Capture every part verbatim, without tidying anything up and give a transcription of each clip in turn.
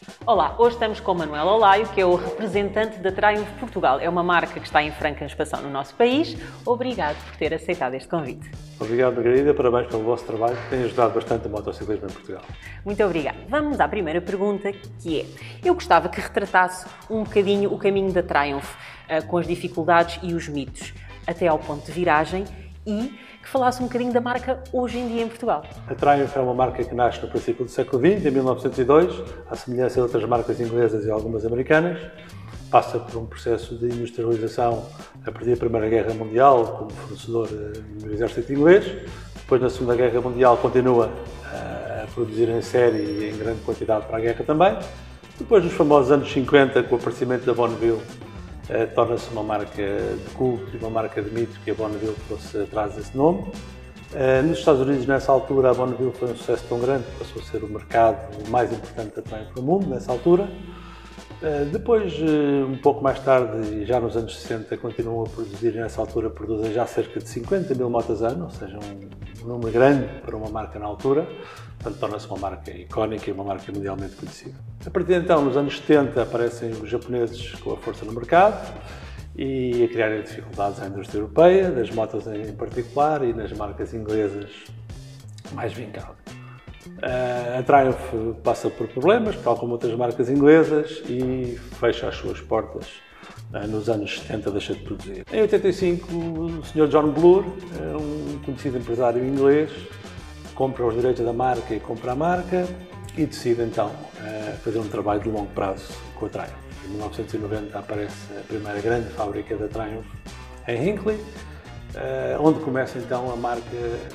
Olá, hoje estamos com o Manuel Olaio, que é o representante da Triumph Portugal. É uma marca que está em franca expansão no nosso país. Obrigado por ter aceitado este convite. Obrigado, Margarida. Parabéns pelo vosso trabalho, que tem ajudado bastante o motociclismo em Portugal. Muito obrigada. Vamos à primeira pergunta, que é: eu gostava que retratasse um bocadinho o caminho da Triumph, com as dificuldades e os mitos, até ao ponto de viragem, e que falasse um bocadinho da marca hoje em dia em Portugal. A Triumph é uma marca que nasce no princípio do século vinte, em mil novecentos e dois, à semelhança de outras marcas inglesas e algumas americanas. Passa por um processo de industrialização a partir da Primeira Guerra Mundial, como fornecedor no exército inglês. Depois, na Segunda Guerra Mundial, continua a produzir em série e em grande quantidade para a guerra também. Depois, nos famosos anos cinquenta, com o aparecimento da Bonneville, Uh, torna-se uma marca de culto e uma marca de mito, que a Bonneville fosse atrás desse nome. Uh, nos Estados Unidos, nessa altura, a Bonneville foi um sucesso tão grande que passou a ser o mercado mais importante da Triumph no mundo, nessa altura. Uh, depois, uh, um pouco mais tarde, e já nos anos sessenta, continuam a produzir, nessa altura produzem já cerca de cinquenta mil motos ano, ou seja, um, um número grande para uma marca na altura. Portanto, torna-se uma marca icónica e uma marca mundialmente conhecida. A partir de então, nos anos setenta, aparecem os japoneses com a força no mercado e a criarem dificuldades à indústria europeia, das motos em particular, e nas marcas inglesas mais vincado. A Triumph passa por problemas, tal como outras marcas inglesas, e fecha as suas portas. Nos anos setenta deixa de produzir. Em oitenta e cinco, o senhor John Bloor, um conhecido empresário inglês, compra os direitos da marca e compra a marca e decide então fazer um trabalho de longo prazo com a Triumph. Em mil novecentos e noventa aparece a primeira grande fábrica da Triumph em Hinckley, onde começa então a marca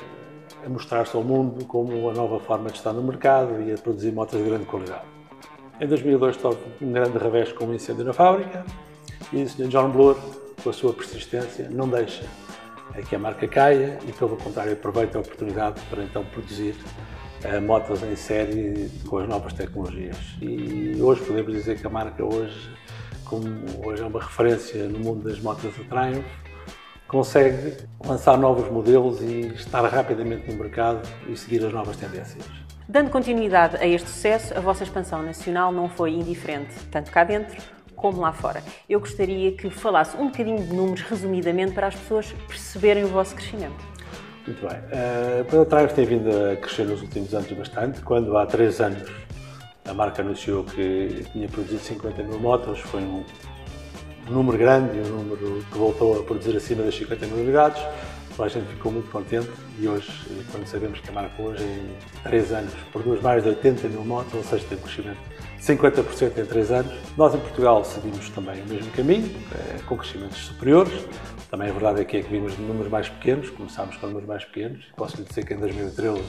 a mostrar-se ao mundo como uma nova forma de estar no mercado e a produzir motos de grande qualidade. Em dois mil e dois sofre um grande revés com um incêndio na fábrica e o senhor John Bloor, com a sua persistência, não deixa que a marca caia e, pelo contrário, aproveita a oportunidade para então produzir uh, motos em série com as novas tecnologias. E hoje podemos dizer que a marca hoje, como hoje é uma referência no mundo das motos da Triumph, consegue lançar novos modelos e estar rapidamente no mercado e seguir as novas tendências. Dando continuidade a este sucesso, a vossa expansão nacional não foi indiferente, tanto cá dentro como lá fora. Eu gostaria que falasse um bocadinho de números, resumidamente, para as pessoas perceberem o vosso crescimento. Muito bem. Uh, a Triumph tem vindo a crescer nos últimos anos bastante. Quando há três anos a marca anunciou que tinha produzido cinquenta mil motos, foi um, um número grande e um número que voltou a produzir acima das cinquenta mil unidades. A gente ficou muito contente e hoje, quando sabemos que a marca hoje, em três anos, produz mais de oitenta mil motos, ou seja, tem um crescimento de cinquenta por cento em três anos. Nós, em Portugal, seguimos também o mesmo caminho, com crescimentos superiores. Também a verdade é que, é que vimos de números mais pequenos, começámos com números mais pequenos. Posso lhe dizer que em dois mil e treze,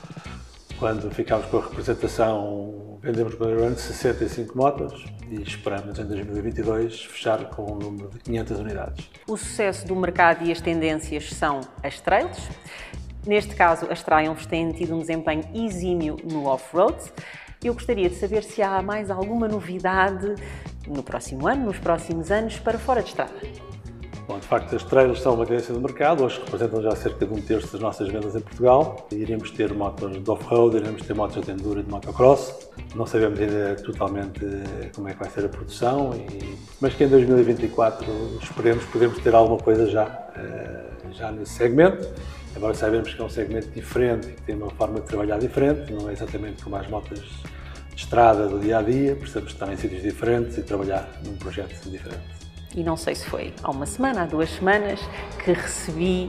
quando ficámos com a representação, vendemos no ano sessenta e cinco motos e esperamos em dois mil e vinte e dois fechar com um número de quinhentas unidades. O sucesso do mercado e as tendências são as trails. Neste caso, as Triumphs têm tido um desempenho exímio no off-road. Eu gostaria de saber se há mais alguma novidade no próximo ano, nos próximos anos, para fora de estrada. Bom, de facto, as trailers são uma tendência do mercado, hoje representam já cerca de um terço das nossas vendas em Portugal. Iremos ter motos de off-road, iremos ter motos de enduro e de motocross. Não sabemos ainda totalmente como é que vai ser a produção, e... mas que em dois mil e vinte e quatro esperemos podermos ter alguma coisa já, já nesse segmento. Agora sabemos que é um segmento diferente e que tem uma forma de trabalhar diferente, não é exatamente como as motas de estrada do dia-a-dia, precisamos estar em sítios diferentes e trabalhar num projeto diferente. E não sei se foi há uma semana, há duas semanas, que recebi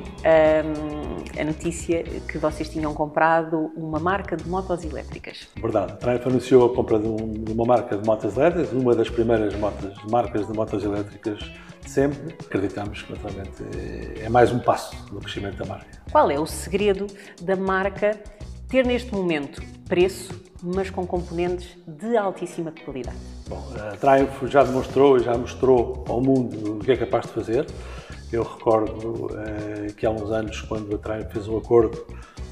hum, a notícia que vocês tinham comprado uma marca de motos elétricas. Verdade. A Triumph anunciou a compra de, um, de uma marca de motos elétricas, uma das primeiras motos, marcas de motos elétricas de sempre. Acreditamos que, naturalmente, é mais um passo no crescimento da marca. Qual é o segredo da marca ter neste momento preço, mas com componentes de altíssima qualidade? Bom, a Triumph já demonstrou e já mostrou ao mundo o que é capaz de fazer. Eu recordo eh, que há uns anos, quando a Triumph fez um acordo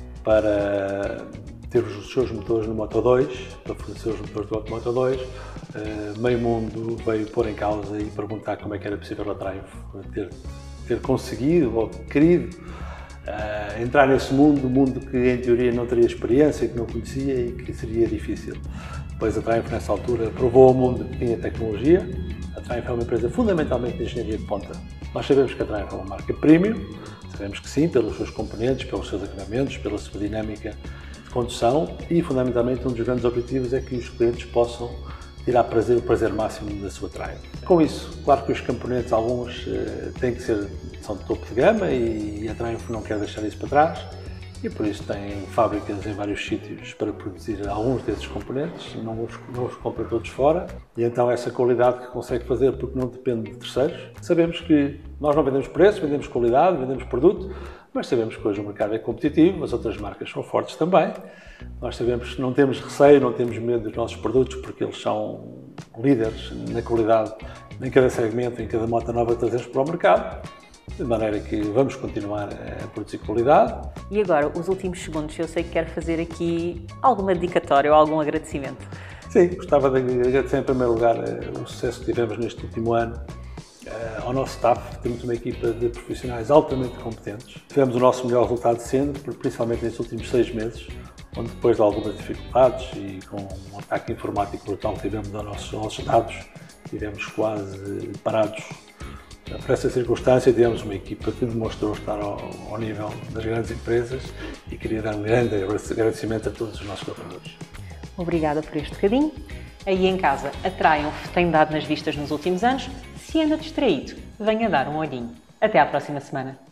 para ter os seus motores no Moto dois, para fornecer os motores do Moto dois, eh, meio mundo veio pôr em causa e perguntar como é que era possível a Triumph ter, ter conseguido ou querido Uh, entrar nesse mundo, um mundo que em teoria não teria experiência, que não conhecia e que seria difícil. Depois a Triumph, nessa altura, provou ao mundo que tinha tecnologia. A Triumph é uma empresa fundamentalmente de engenharia de ponta. Nós sabemos que a Triumph é uma marca premium, sabemos que sim, pelos seus componentes, pelos seus acabamentos, pela sua dinâmica de condução e, fundamentalmente, um dos grandes objetivos é que os clientes possam tirar prazer, o prazer máximo da sua Triumph. Com isso, claro que os componentes, alguns, têm que ser, são de topo de gama e a Triumph não quer deixar isso para trás. E por isso tem fábricas em vários sítios para produzir alguns desses componentes, não os, não os compra todos fora. E então essa qualidade que consegue fazer, porque não depende de terceiros. Sabemos que nós não vendemos preço, vendemos qualidade, vendemos produto, mas sabemos que hoje o mercado é competitivo, as outras marcas são fortes também. Nós sabemos que não temos receio, não temos medo dos nossos produtos, porque eles são líderes na qualidade em cada segmento, em cada moto nova que trazemos para o mercado. De maneira que vamos continuar a produzir qualidade. E agora, os últimos segundos, eu sei que quero fazer aqui alguma dedicatória ou algum agradecimento. Sim, gostava de agradecer em primeiro lugar o sucesso que tivemos neste último ano ao nosso staff. Temos uma equipa de profissionais altamente competentes. Tivemos o nosso melhor resultado sempre, principalmente nestes últimos seis meses, onde depois de algumas dificuldades e com um ataque informático brutal que tivemos aos nossos, aos nossos dados, tivemos quase parados. Por essa circunstância, tivemos uma equipa que demonstrou estar ao, ao nível das grandes empresas e queria dar um grande agradecimento a todos os nossos colaboradores. Obrigada por este bocadinho. Aí em casa, a Triumph tem dado nas vistas nos últimos anos. Se anda distraído, venha dar um olhinho. Até à próxima semana.